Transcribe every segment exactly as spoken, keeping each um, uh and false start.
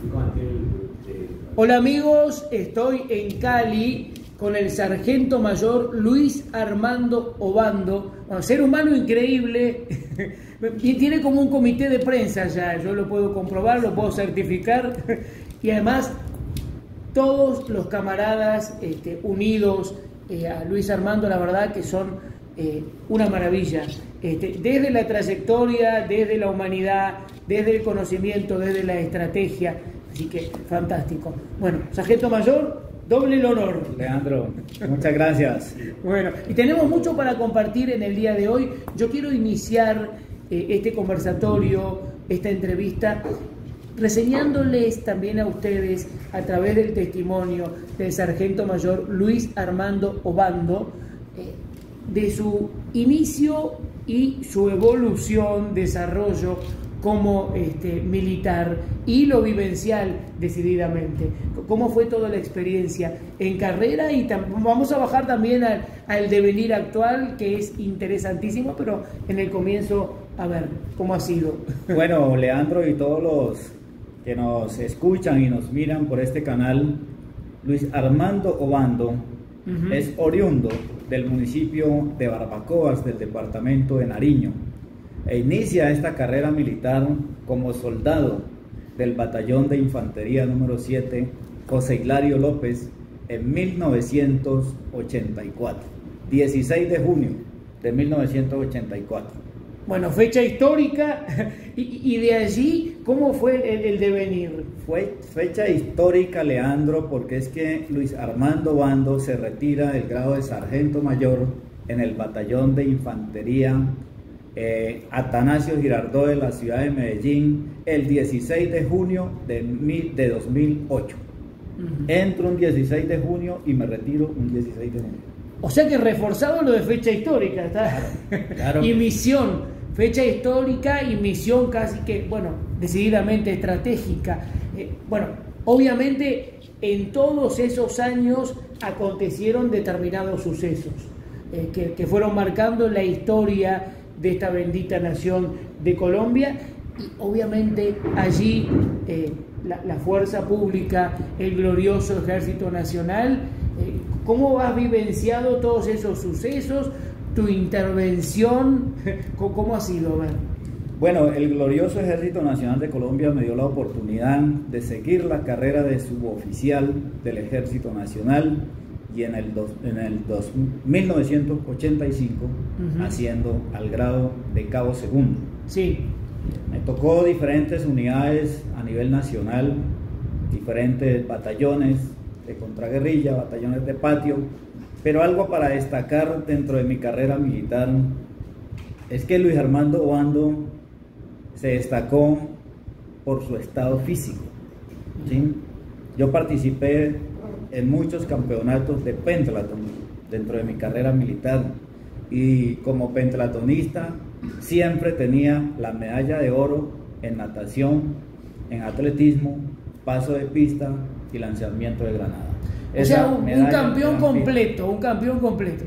Hola amigos, estoy en Cali con el sargento mayor Luis Armando Obando, un ser humano increíble, y tiene como un comité de prensa ya, yo lo puedo comprobar, lo puedo certificar, y además todos los camaradas este, unidos eh, a Luis Armando, la verdad que son eh, una maravilla, este, desde la trayectoria, desde la humanidad, desde el conocimiento, desde la estrategia, así que fantástico. Bueno, sargento mayor, doble el honor. Leandro, muchas gracias. Bueno, y tenemos mucho para compartir en el día de hoy. Yo quiero iniciar eh, este conversatorio, esta entrevista, reseñándoles también a ustedes, a través del testimonio del sargento mayor Luis Armando Obando, eh, de su inicio y su evolución, desarrollo como este, militar y lo vivencial decididamente. ¿Cómo fue toda la experiencia en carrera? Y vamos a bajar también al, al devenir actual, que es interesantísimo, pero en el comienzo, a ver, ¿cómo ha sido? Bueno, Leandro y todos los que nos escuchan y nos miran por este canal, Luis Armando Obando uh-huh. es oriundo del municipio de Barbacoas, del departamento de Nariño, e inicia esta carrera militar como soldado del batallón de infantería número siete José Hilario López en mil novecientos ochenta y cuatro, dieciséis de junio de mil novecientos ochenta y cuatro. Bueno, fecha histórica, y, y de allí, ¿cómo fue el, el devenir? Fue fecha histórica, Leandro, porque es que Luis Armando Obando se retira del grado de sargento mayor en el batallón de infantería Eh, Atanasio Girardot de la ciudad de Medellín el dieciséis de junio de, mil, de dos mil ocho. Uh-huh. Entro un dieciséis de junio y me retiro un dieciséis de junio. O sea que reforzado lo de fecha histórica, ¿está? Claro, claro. Y misión, fecha histórica y misión casi que, bueno, decididamente estratégica. Eh, bueno, obviamente en todos esos años acontecieron determinados sucesos eh, que, que fueron marcando la historia de esta bendita nación de Colombia, y obviamente allí eh, la, la fuerza pública, el glorioso Ejército Nacional. Eh, ¿cómo has vivenciado todos esos sucesos? ¿Tu intervención? ¿Cómo ha sido? A ver. Bueno, el glorioso Ejército Nacional de Colombia me dio la oportunidad de seguir la carrera de suboficial del Ejército Nacional, y en el, dos, en el dos, mil novecientos ochenta y cinco uh-huh. haciendo al grado de cabo segundo. Sí. Me tocó diferentes unidades a nivel nacional, diferentes batallones de contraguerrilla, batallones de patio, pero algo para destacar dentro de mi carrera militar es que Luis Armando Obando se destacó por su estado físico, ¿sí? Yo participé en muchos campeonatos de pentathlon dentro de mi carrera militar, y como pentathlonista siempre tenía la medalla de oro en natación, en atletismo, paso de pista y lanzamiento de granada. O sea, un, un campeón completo, un campeón completo.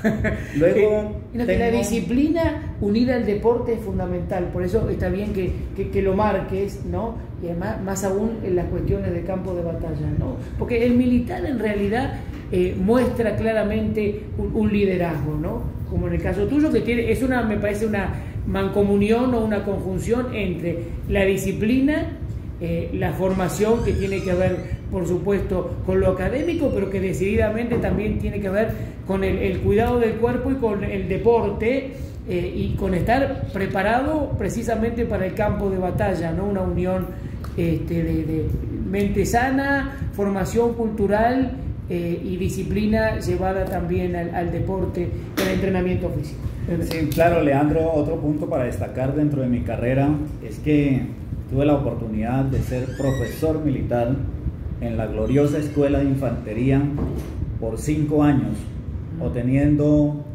Luego eh, tengo... La disciplina unida al deporte es fundamental, por eso está bien que, que, que lo marques, ¿no? Y además, más aún en las cuestiones de campo de batalla, ¿no? Porque el militar en realidad eh, muestra claramente un, un liderazgo, ¿no? Como en el caso tuyo, que tiene, es una, me parece una mancomunión o una conjunción entre la disciplina, Eh, la formación que tiene que ver, por supuesto, con lo académico, pero que decididamente también tiene que ver con el, el cuidado del cuerpo y con el deporte, eh, y con estar preparado precisamente para el campo de batalla, ¿no? Una unión este, de, de mente sana, formación cultural eh, y disciplina llevada también al, al deporte, al entrenamiento físico. Sí, claro, Leandro, otro punto para destacar dentro de mi carrera es que tuve la oportunidad de ser profesor militar en la gloriosa Escuela de Infantería por cinco años, obteniendo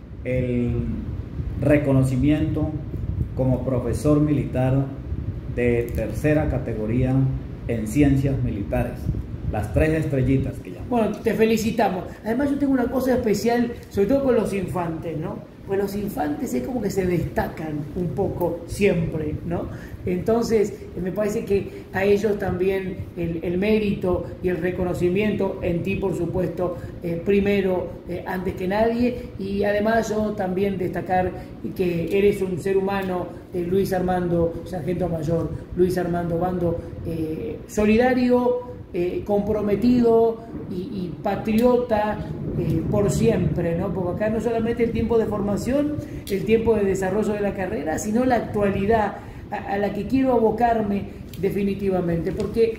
el reconocimiento como profesor militar de tercera categoría en ciencias militares, las tres estrellitas que llaman. Bueno, te felicitamos. Además yo tengo una cosa especial, sobre todo con los infantes, ¿no? Pues los infantes es como que se destacan un poco siempre, ¿no? Entonces, me parece que a ellos también el, el mérito y el reconocimiento, en ti por supuesto, eh, primero, eh, antes que nadie, y además yo también destacar que eres un ser humano, eh, Luis Armando, sargento mayor, Luis Armando Obando, eh, solidario, eh, comprometido y, y patriota eh, por siempre, ¿no? Porque acá no solamente el tiempo de formación, el tiempo de desarrollo de la carrera, sino la actualidad a, a la que quiero abocarme definitivamente, porque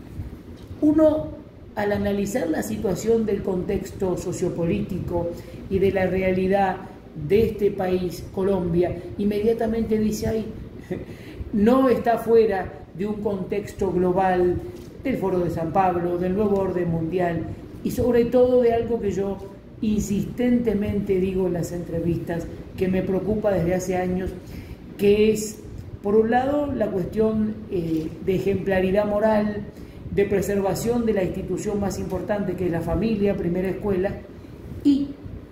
uno, al analizar la situación del contexto sociopolítico y de la realidad de este país, Colombia, inmediatamente dice, ay, no está fuera de un contexto global del Foro de San Pablo, del nuevo orden mundial y sobre todo de algo que yo insistentemente digo en las entrevistas, que me preocupa desde hace años, que es, por un lado, la cuestión eh, de ejemplaridad moral, de preservación de la institución más importante, que es la familia, primera escuela, y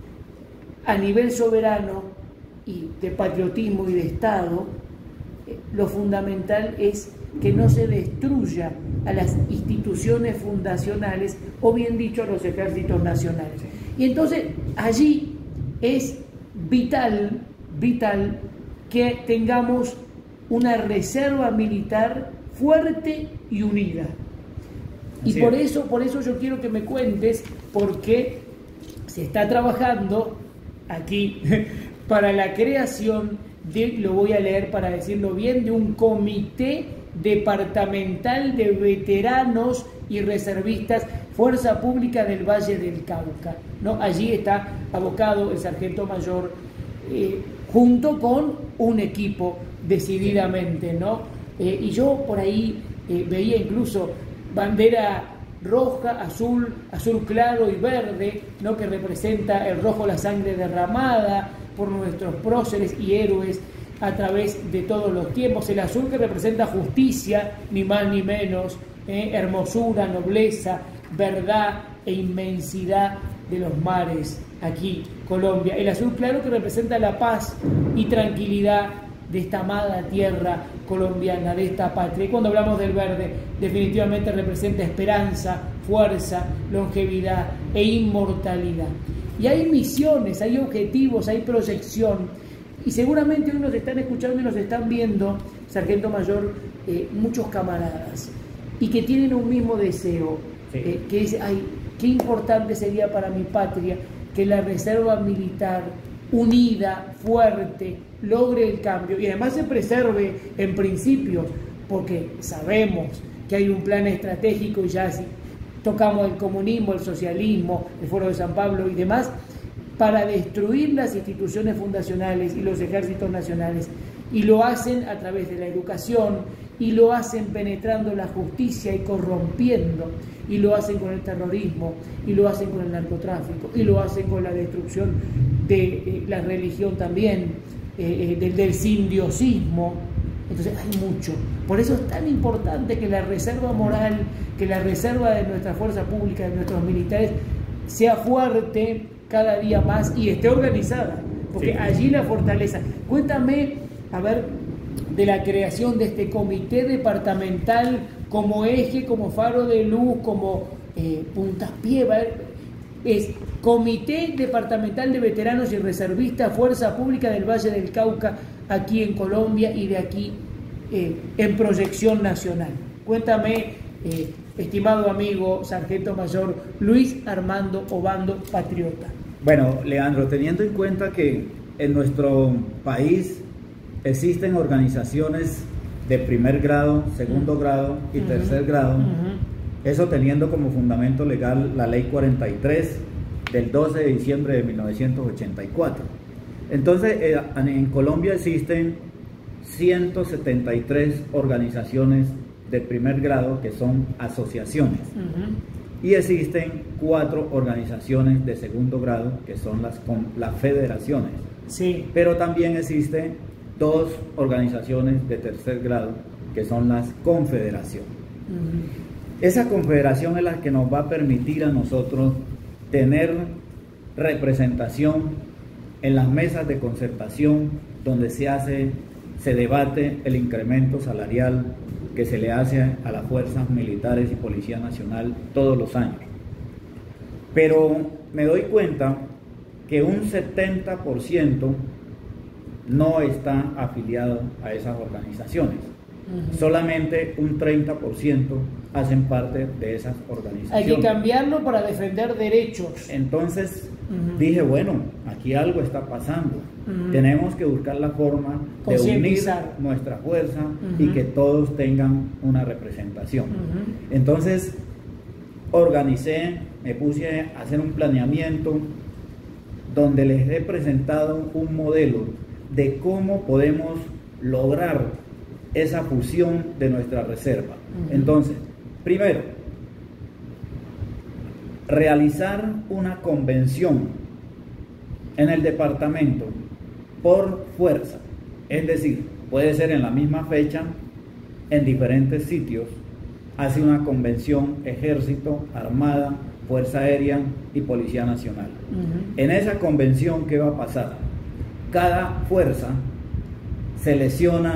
a nivel soberano y de patriotismo y de Estado, eh, lo fundamental es que no se destruya a las instituciones fundacionales, o bien dicho, a los ejércitos nacionales. Y entonces allí es vital, vital que tengamos una reserva militar fuerte y unida. Y por eso, por eso yo quiero que me cuentes, porque se está trabajando aquí para la creación de, lo voy a leer para decirlo bien, de un comité departamental de veteranos y reservistas, Fuerza Pública del Valle del Cauca, ¿no? Allí está abocado el sargento mayor eh, junto con un equipo decididamente, ¿no? Eh, y yo por ahí eh, veía incluso bandera roja, azul, azul claro y verde, ¿no? Que representa el rojo, la sangre derramada por nuestros próceres y héroes a través de todos los tiempos, el azul que representa justicia, ni más ni menos, eh, hermosura, nobleza, verdad e inmensidad de los mares aquí, Colombia, el azul claro que representa la paz y tranquilidad de esta amada tierra colombiana, de esta patria. Y cuando hablamos del verde, definitivamente representa esperanza, fuerza, longevidad e inmortalidad. Y hay misiones, hay objetivos, hay proyección. Y seguramente hoy nos están escuchando y nos están viendo, sargento mayor, eh, muchos camaradas, y que tienen un mismo deseo, sí. eh, que es, ay, qué importante sería para mi patria que la reserva militar unida, fuerte, logre el cambio y además se preserve en principios, porque sabemos que hay un plan estratégico y ya si tocamos el comunismo, el socialismo, el Foro de San Pablo y demás, para destruir las instituciones fundacionales y los ejércitos nacionales, y lo hacen a través de la educación, y lo hacen penetrando la justicia y corrompiendo, y lo hacen con el terrorismo, y lo hacen con el narcotráfico, y lo hacen con la destrucción de eh, la religión también, eh, del, del sindiosismo. Entonces hay mucho. Por eso es tan importante que la reserva moral, que la reserva de nuestra fuerza pública, de nuestros militares, sea fuerte cada día más y esté organizada, porque sí, allí la fortaleza. Cuéntame, a ver, de la creación de este comité departamental como eje, como faro de luz, como eh, puntapié, es Comité Departamental de Veteranos y Reservistas, Fuerza Pública del Valle del Cauca, aquí en Colombia y de aquí eh, en proyección nacional. Cuéntame, eh, estimado amigo sargento mayor Luis Armando Obando, patriota. Bueno, Leandro, teniendo en cuenta que en nuestro país existen organizaciones de primer grado, segundo uh-huh. grado y uh-huh. tercer grado, uh-huh. eso teniendo como fundamento legal la ley cuarenta y tres del doce de diciembre de mil novecientos ochenta y cuatro. Entonces, eh, en Colombia existen ciento setenta y tres organizaciones de primer grado que son asociaciones. Uh-huh. Y existen cuatro organizaciones de segundo grado que son las, las federaciones. Sí. Pero también existen dos organizaciones de tercer grado que son las confederaciones. Uh-huh. Esa confederación es la que nos va a permitir a nosotros tener representación en las mesas de concertación donde se hace se debate el incremento salarial que se le hace a las fuerzas militares y Policía Nacional todos los años. Pero me doy cuenta que un setenta por ciento no está afiliado a esas organizaciones. Uh-huh. Solamente un treinta por ciento hacen parte de esas organizaciones. Hay que cambiarlo para defender derechos. Entonces uh-huh. dije, bueno, aquí algo está pasando. Uh-huh. Tenemos que buscar la forma de unir nuestra fuerza uh-huh. y que todos tengan una representación. Uh-huh. Entonces organicé, me puse a hacer un planeamiento donde les he presentado un modelo de cómo podemos lograr esa fusión de nuestra reserva. Uh-huh. Entonces, primero, realizar una convención en el departamento por fuerza, es decir, puede ser en la misma fecha, en diferentes sitios. Hace una convención Ejército, Armada, Fuerza Aérea y Policía Nacional. Uh-huh. En esa convención, ¿qué va a pasar? Cada fuerza selecciona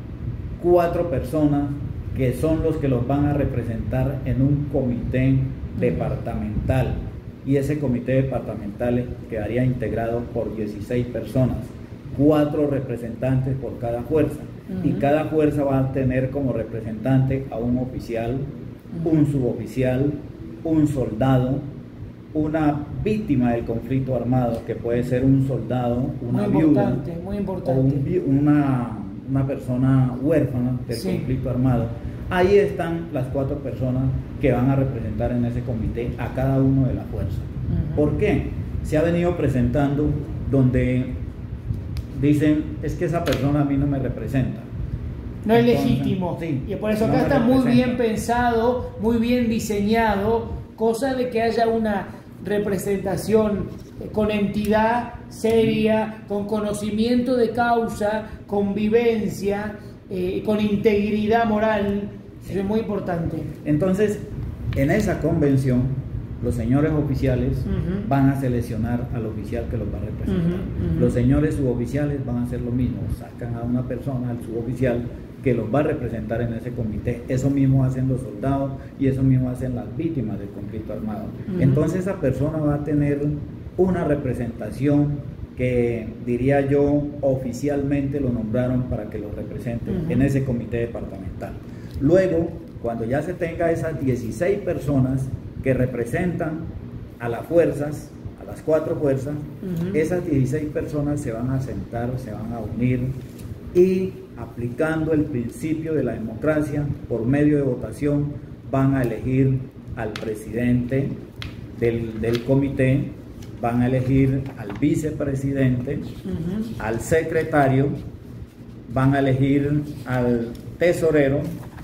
cuatro personas que son los que los van a representar en un comité uh-huh. departamental, y ese comité departamental quedaría integrado por dieciséis personas, cuatro representantes por cada fuerza. Uh-huh. Y cada fuerza va a tener como representante a un oficial, uh-huh. un suboficial, un soldado, una víctima del conflicto armado, que puede ser un soldado, una muy viuda, importante, muy importante. o un, una, una persona huérfana del sí. conflicto armado. Ahí están las cuatro personas que van a representar en ese comité a cada uno de las fuerzas. Uh-huh. ¿Por qué? Se ha venido presentando donde dicen, es que esa persona a mí no me representa. No es Entonces, legítimo. Sí, y por eso acá no está muy bien pensado, muy bien diseñado, cosa de que haya una representación con entidad seria, con conocimiento de causa, con vivencia, eh, con integridad moral. Eso es muy importante. Entonces, en esa convención, los señores oficiales uh-huh. van a seleccionar al oficial que los va a representar. Uh-huh, uh-huh. Los señores suboficiales van a hacer lo mismo, sacan a una persona, al suboficial, que los va a representar en ese comité. Eso mismo hacen los soldados y eso mismo hacen las víctimas del conflicto armado. Uh-huh. Entonces esa persona va a tener una representación que, diría yo, oficialmente lo nombraron para que lo represente uh-huh. en ese comité departamental. Luego, cuando ya se tenga esas dieciséis personas que representan a las fuerzas, a las cuatro fuerzas, uh-huh. esas dieciséis personas se van a sentar, se van a unir y, aplicando el principio de la democracia, por medio de votación, van a elegir al presidente del, del comité, van a elegir al vicepresidente, uh-huh. al secretario, van a elegir al tesorero,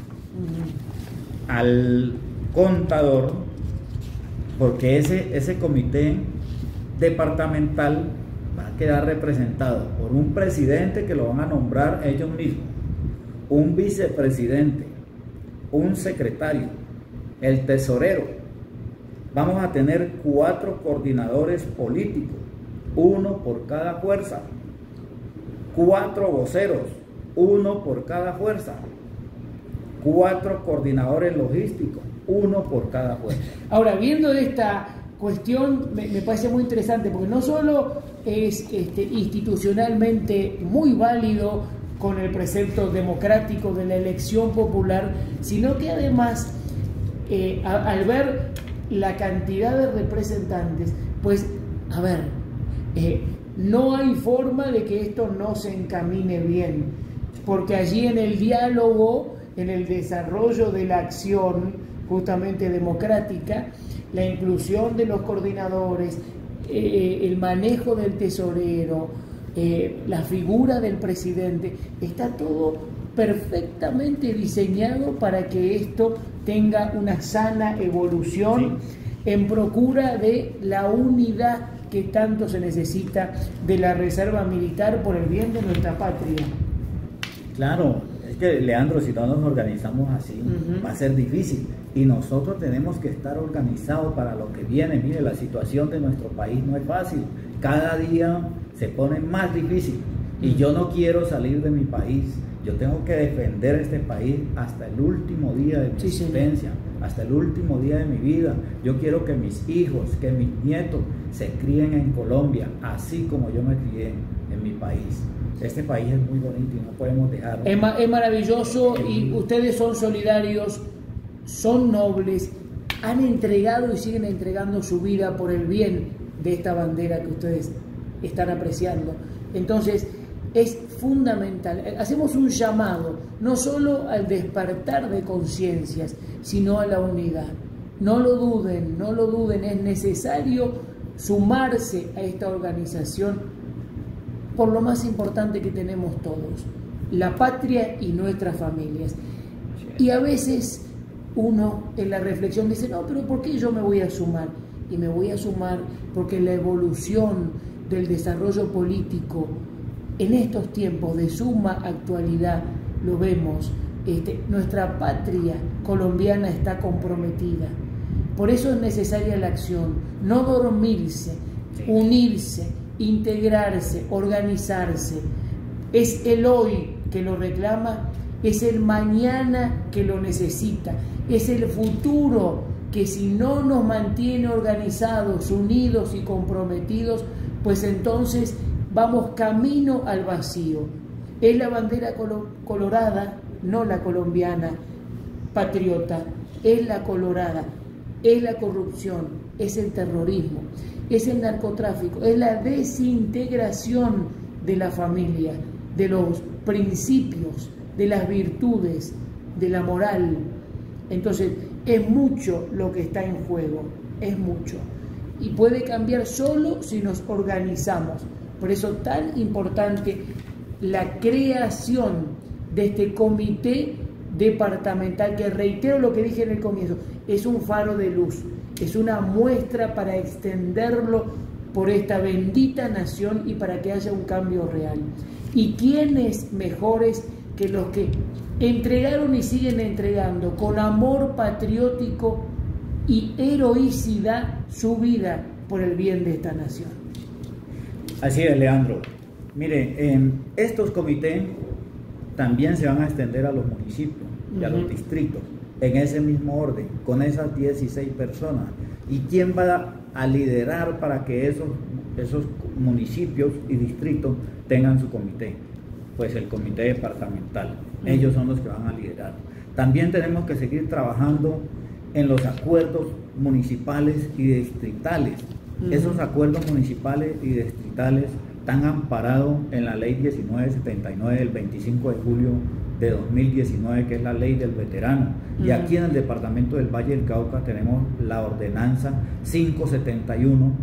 uh-huh. al contador, porque ese, ese comité departamental va a quedar representado por un presidente que lo van a nombrar ellos mismos, un vicepresidente, un secretario, el tesorero. Vamos a tener cuatro coordinadores políticos, uno por cada fuerza, cuatro voceros, uno por cada fuerza, cuatro coordinadores logísticos, uno por cada fuerza. Ahora, viendo esta cuestión, me, me parece muy interesante, porque no solo es este, institucionalmente muy válido con el precepto democrático de la elección popular, sino que además, eh, a, al ver la cantidad de representantes, pues, a ver, eh, no hay forma de que esto no se encamine bien, porque allí en el diálogo, en el desarrollo de la acción justamente democrática, la inclusión de los coordinadores, eh, el manejo del tesorero, eh, la figura del presidente, está todo perfectamente diseñado para que esto tenga una sana evolución sí. en procura de la unidad que tanto se necesita de la reserva militar por el bien de nuestra patria. Claro, es que, Leandro, si no nos organizamos así, uh-huh. va a ser difícil. Y nosotros tenemos que estar organizados para lo que viene. Mire, la situación de nuestro país no es fácil. Cada día se pone más difícil. Y yo no quiero salir de mi país. Yo tengo que defender este país hasta el último día de mi sí, existencia, señor. Hasta el último día de mi vida. Yo quiero que mis hijos, que mis nietos se críen en Colombia, así como yo me crié en mi país. Este país es muy bonito y no podemos dejarlo. Es, ma es maravilloso y ustedes son solidarios, son nobles, han entregado y siguen entregando su vida por el bien de esta bandera que ustedes están apreciando. Entonces, es fundamental. Hacemos un llamado, no solo al despertar de conciencias, sino a la unidad. No lo duden, no lo duden, es necesario sumarse a esta organización por lo más importante que tenemos todos, la patria y nuestras familias. Y a veces uno en la reflexión dice, no, pero ¿por qué yo me voy a sumar? Y me voy a sumar porque la evolución del desarrollo político en estos tiempos de suma actualidad, lo vemos, este, nuestra patria colombiana está comprometida. Por eso es necesaria la acción, no dormirse, unirse, integrarse, organizarse. Es el hoy que lo reclama, es el mañana que lo necesita, es el futuro que si no nos mantiene organizados, unidos y comprometidos, pues entonces vamos camino al vacío. Es la bandera colo colorada, no la colombiana patriota, es la colorada, es la corrupción, es el terrorismo, es el narcotráfico, es la desintegración de la familia, de los principios, de las virtudes, de la moral. Entonces, es mucho lo que está en juego, es mucho. Y puede cambiar solo si nos organizamos. Por eso tan importante la creación de este comité departamental, que reitero lo que dije en el comienzo, es un faro de luz, es una muestra para extenderlo por esta bendita nación y para que haya un cambio real. ¿Y quiénes mejores que los que entregaron y siguen entregando con amor patriótico y heroicidad su vida por el bien de esta nación? Así es, Leandro. Mire, en estos comités también se van a extender a los municipios y a los distritos, en ese mismo orden, con esas dieciséis personas. ¿Y quién va a liderar para que esos, esos municipios y distritos tengan su comité? Pues el comité departamental. Ellos son los que van a liderar. También tenemos que seguir trabajando en los acuerdos municipales y distritales. Uh-huh. Esos acuerdos municipales y distritales están amparados en la ley diecinueve setenta y nueve del veinticinco de julio de dos mil diecinueve, que es la ley del veterano. Uh-huh. Y aquí en el departamento del Valle del Cauca tenemos la ordenanza quinientos setenta y uno,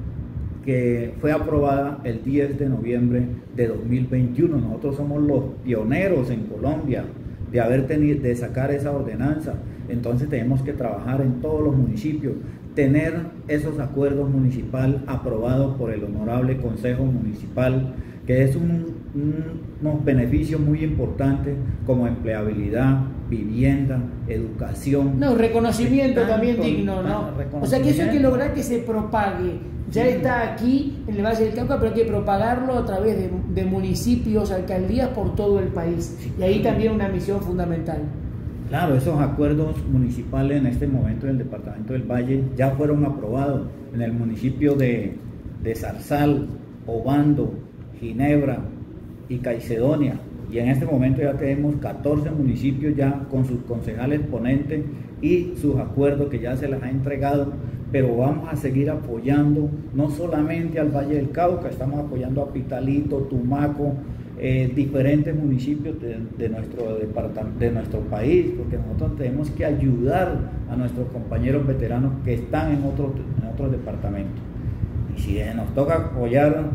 que fue aprobada el diez de noviembre de dos mil veintiuno. Nosotros somos los pioneros en Colombia de haber tenido, de sacar esa ordenanza. Entonces tenemos que trabajar en todos los municipios, tener esos acuerdos municipales aprobados por el honorable Consejo Municipal, que es un, un, unos beneficios muy importantes como empleabilidad, vivienda, educación. No, reconocimiento también digno, ¿no? O sea que eso hay que lograr que se propague. Ya sí. Está aquí en el Valle del Cauca, pero hay que propagarlo a través de, de municipios, alcaldías por todo el país. Y ahí también una misión fundamental. Claro, esos acuerdos municipales en este momento en el departamento del Valle ya fueron aprobados en el municipio de, de Zarzal, Obando, Ginebra y Caicedonia. Y en este momento ya tenemos catorce municipios ya con sus concejales ponentes y sus acuerdos que ya se les ha entregado, pero vamos a seguir apoyando no solamente al Valle del Cauca, estamos apoyando a Pitalito, Tumaco, eh, diferentes municipios de, de, nuestro departamento, de nuestro país, porque nosotros tenemos que ayudar a nuestros compañeros veteranos que están en otros en otros departamentos. Y si nos toca apoyar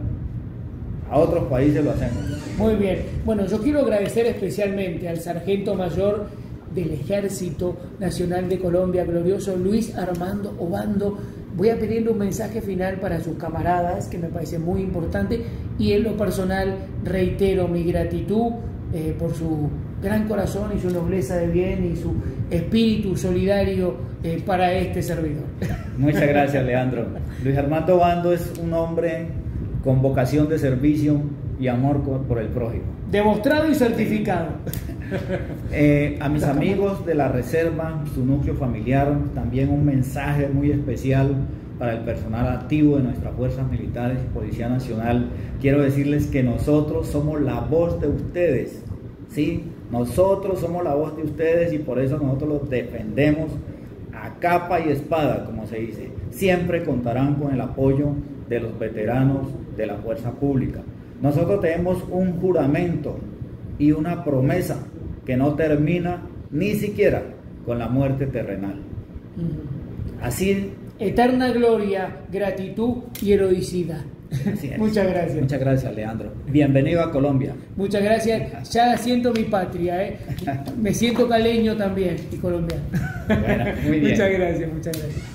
a otros países, lo hacemos. Muy bien. Bueno, yo quiero agradecer especialmente al sargento mayor del Ejército Nacional de Colombia, glorioso Luis Armando Obando. Voy a pedirle un mensaje final para sus camaradas, que me parece muy importante, y en lo personal reitero mi gratitud eh, por su gran corazón y su nobleza de bien y su espíritu solidario eh, para este servidor. Muchas gracias, Leandro. Luis Armando Obando es un hombre con vocación de servicio, y amor por el prójimo. Demostrado y certificado. Eh, a mis amigos de la Reserva, su núcleo familiar, también un mensaje muy especial para el personal activo de nuestras fuerzas militares y Policía Nacional. Quiero decirles que nosotros somos la voz de ustedes, ¿sí? Nosotros somos la voz de ustedes y por eso nosotros los defendemos a capa y espada, como se dice. Siempre contarán con el apoyo de los veteranos de la fuerza pública. Nosotros tenemos un juramento y una promesa que no termina ni siquiera con la muerte terrenal. Así, eterna gloria, gratitud y heroicidad. Muchas gracias. Muchas gracias, Leandro. Bienvenido a Colombia. Muchas gracias. Ya siento mi patria, ¿eh? Me siento caleño también y colombiano. Bueno, muy bien. Muchas gracias, muchas gracias.